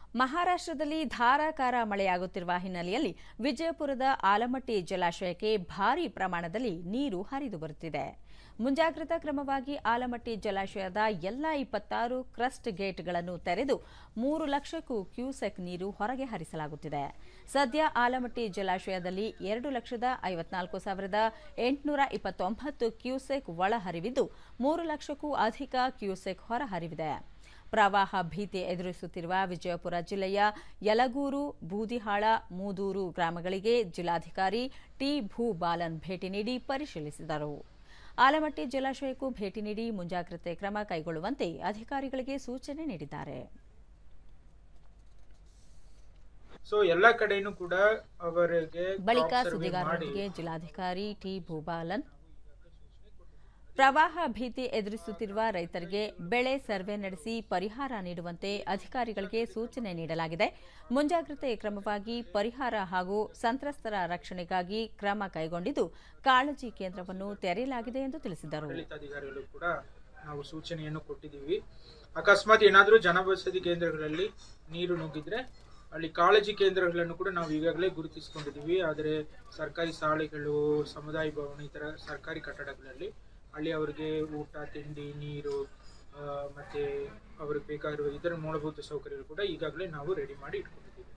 ಮಹಾರಾಷ್ಟ್ರದಲ್ಲಿ ಧಾರಾಕಾರ ಮಳೆಯಾಗುತ್ತಿರುವ ಹಿನ್ನೆಲೆಯಲ್ಲಿ ವಿಜಯಪುರದ ಆಲಮಟ್ಟಿ ಜಲಾಶಯಕ್ಕೆ ಭಾರೀ ಪ್ರಮಾಣದಲ್ಲಿ ನೀರು ಹರಿದು ಬರುತ್ತಿದೆ. ಮುಂಜಾಗ್ರತಾ ಕ್ರಮವಾಗಿ ಆಲಮಟ್ಟಿ ಜಲಾಶಯದ ಎಲ್ಲಾ 26 ಕ್ರಸ್ಟ್ ಗೇಟ್ಗಳನ್ನು ತೆರೆದು 3 ಲಕ್ಷಕ್ಕೂ ಕ್ಯೂಸೆಕ್ ನೀರು ಹೊರಗೆ ಹರಿಸಲಾಗುತ್ತಿದೆ. ಸದ್ಯ ಆಲಮಟ್ಟಿ ಜಲಾಶಯದಲ್ಲಿ 2,54,829 ಕ್ಯೂಸೆಕ್ ಒಳಹರಿವಿದ್ದು 3 ಲಕ್ಷಕ್ಕೂ ಅಧಿಕ ಕ್ಯೂಸೆಕ್ ಹೊರಹರಿವಿದೆ. ಪ್ರವಾಹ ಭೀತಿ ಎದುರಿಸುತ್ತಿರುವ ವಿಜಯಪುರ ಜಿಲ್ಲೆಯ ಯಲಗೂರು, ಬೂದಿಹಾಳ, ಮೂದೂರು ಗ್ರಾಮಗಳಿಗೆ ಜಿಲ್ಲಾಧಿಕಾರಿ ಟಿ. ಭೂಬಾಲನ್ ಭೇಟಿ ನೀಡಿ ಪರಿಶೀಲಿಸಿದರು. ಆಲಮಟ್ಟಿ ಜಲಾಶಯಕ್ಕೂ ಭೇಟಿ ನೀಡಿ ಮುಂಜಾಗ್ರತೆ ಕ್ರಮ ಕೈಗೊಳ್ಳುವಂತೆ ಅಧಿಕಾರಿಗಳಿಗೆ ಸೂಚನೆ ನೀಡಿದ್ದಾರೆ. ಬಳಿಕ ಸುದ್ದಿಗಾರರೊಂದಿಗೆ ಜಿಲ್ಲಾಧಿಕಾರಿ ಟಿ. ಭೂಬಾಲನ್ ಪ್ರವಾಹ ಭೀತಿ ಎದುರಿಸುತ್ತಿರುವ ರೈತರಿಗೆ ಬೆಳೆ ಸರ್ವೆ ನಡೆಸಿ ಪರಿಹಾರ ನೀಡುವಂತೆ ಅಧಿಕಾರಿಗಳಿಗೆ ಸೂಚನೆ ನೀಡಲಾಗಿದೆ. ಮುಂಜಾಗ್ರತೆ ಕ್ರಮವಾಗಿ ಪರಿಹಾರ ಹಾಗೂ ಸಂತ್ರಸ್ತರ ರಕ್ಷಣೆಗಾಗಿ ಕ್ರಮ ಕೈಗೊಂಡಿದ್ದು ಕಾಳಜಿ ಕೇಂದ್ರವನ್ನು ತೆರೆಯಲಾಗಿದೆ ಎಂದು ತಿಳಿಸಿದರು. ನಾವು ಸೂಚನೆಯನ್ನು ಕೊಟ್ಟಿದ್ದೀವಿ. ಅಕಸ್ಮಾತ್ ಏನಾದರೂ ಜನವಸತಿ ಕೇಂದ್ರಗಳಲ್ಲಿ ನೀರು ನುಗ್ಗಿದ್ರೆ ಅಲ್ಲಿ ಕಾಳಜಿ ಕೇಂದ್ರಗಳನ್ನು ಕೂಡ ನಾವು ಈಗಾಗಲೇ ಗುರುತಿಸಿಕೊಂಡಿದ್ದೀವಿ. ಆದರೆ ಸರ್ಕಾರಿ ಶಾಲೆಗಳು, ಸಮುದಾಯ ಭವನ, ಇತರ ಸರ್ಕಾರಿ ಕಟ್ಟಡಗಳಲ್ಲಿ ಅಲ್ಲಿ ಅವರಿಗೆ ಊಟ, ತಿಂಡಿ, ನೀರು ಮತ್ತೆ ಅವ್ರಿಗೆ ಬೇಕಾಗಿರುವ ಇತರ ಮೂಲಭೂತ ಸೌಕರ್ಯಗಳು ಕೂಡ ಈಗಾಗಲೇ ನಾವು ರೆಡಿ ಮಾಡಿ ಇಟ್ಕೊಂಡಿದ್ದೀವಿ.